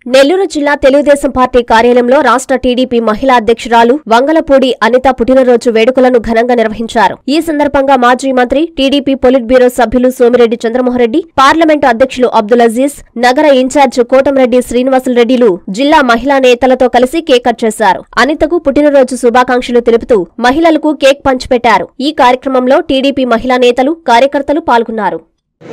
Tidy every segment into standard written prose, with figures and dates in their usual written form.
నెల్లూరు జిల్లా తెలుగుదేశం పార్టీ కార్యాలయంలో రాష్ట్ర టీడీపీ మహిళా అధ్యక్షురాలు వంగలపూడి అనిత పుట్టినరోజు వేడుకలను ఘనంగా నిర్వహించారు. ఈ సందర్భంగా మాజీ మంత్రి, టీడీపీ పొలిట్ బ్యూరో సభ్యులు సోమిరెడ్డి చంద్రమోహన్రెడ్డి, పార్లమెంటు అధ్యక్షులు అబ్దుల్ అజీజ్, నగర ఇన్ఛార్జ్ కోటంరెడ్డి శ్రీనివాసులరెడ్డిలు జిల్లా మహిళా నేతలతో కలిసి కేక్ కట్ చేశారు. అనితకు పుట్టినరోజు శుభాకాంక్షలు తెలుపుతూ మహిళలకు కేక్ పంచిపెట్టారు. ఈ కార్యక్రమంలో టీడీపీ మహిళా నేతలు, కార్యకర్తలు పాల్గొన్నారు.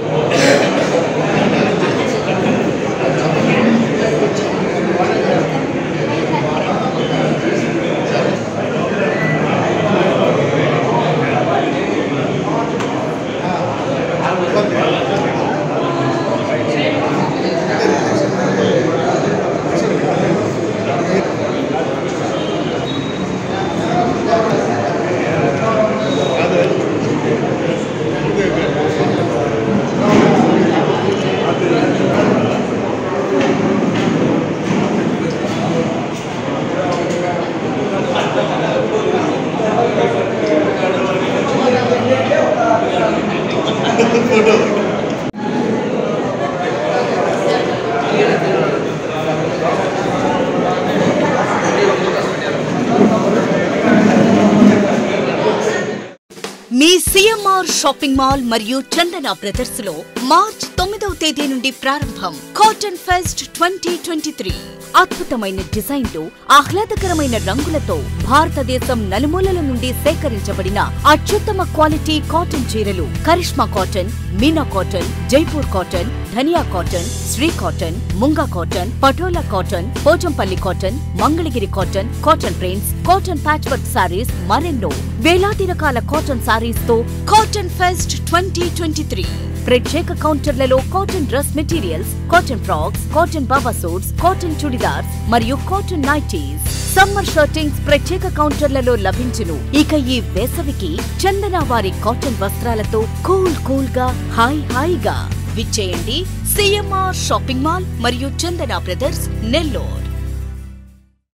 మీ సిఎంఆర్ షాపింగ్ మాల్ మరియు చందన బ్రదర్స్ లో మార్చ్ 9వ తేదీ నుండి ప్రారంభం కాటన్ ఫెస్ట్ 2023. అద్భుతమైన డిజైన్లు, ఆహ్లాదకరమైన రంగులతో భారతదేశం నలుమూలల నుండి సేకరించబడిన అత్యుత్తమ క్వాలిటీ కాటన్ చీరలు Karishma cotton, Meena cotton, Jaipur cotton, Dhaniya cotton, Shri cotton, Munga cotton, Patola cotton, Pochampalli cotton, Mangalagiri cotton, cotton prints, cotton patch work saris, మరెన్నో వేలాది రకాల కాటన్ సారీస్ తో కాటన్ ఫెస్ట్ 2023. ప్రత్యేక కౌంటర్లలో cotton dress materials, cotton frocks, cotton baba suits, cotton churidars మరియు కాటన్ నైటీస్, సమ్మర్ షర్టింగ్స్ ప్రత్యేక కౌంటర్లలో లభించును. ఇక ఈ వేసవికి చందన వారి కాటన్ వస్త్రాలతో కూల్ గా హాయిగా విచ్చేయండి. సిఎంఆర్ షాపింగ్ మాల్ మరియు చందన బ్రదర్స్, నెల్లూరు.